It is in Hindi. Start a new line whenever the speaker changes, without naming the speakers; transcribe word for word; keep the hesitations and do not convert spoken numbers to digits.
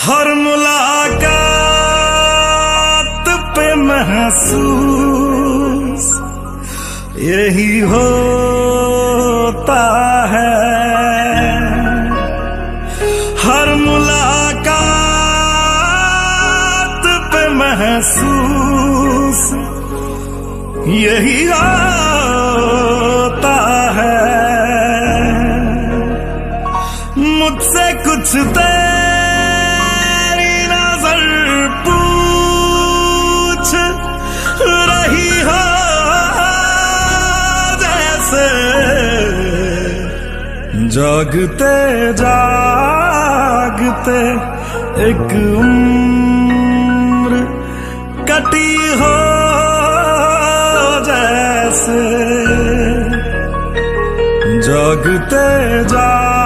हर मुलाकात पे महसूस यही होता है। हर मुलाकात पे महसूस यही होता है। मुझसे कुछ तेरी नजर पूछ रही हो, जैसे जागते जागते एक उम्र कटी हो, जैसे जागते जा